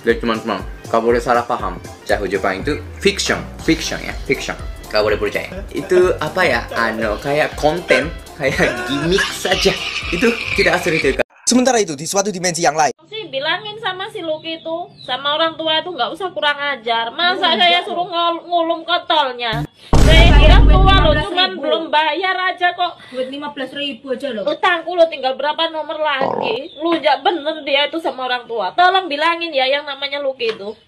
Jadi teman-teman, kau boleh salah paham. Jahu Jepang itu fiction ya, fiction. Kau boleh percaya. Itu apa ya? Kayak konten, kayak gimmick saja. Itu tidak asli itu. Sementara itu, di suatu dimensi yang lain, Sih bilangin sama si Lucky itu, sama orang tua itu nggak usah kurang ajar. Masa saya suruh ngulum kotolnya? Saya kira tua loh, cuman belum bayar aja kok. Buat 15.000 aja loh. Utangku lo tinggal berapa nomor lagi. Lu bener dia itu sama orang tua. Tolong bilangin ya yang namanya Lucky itu.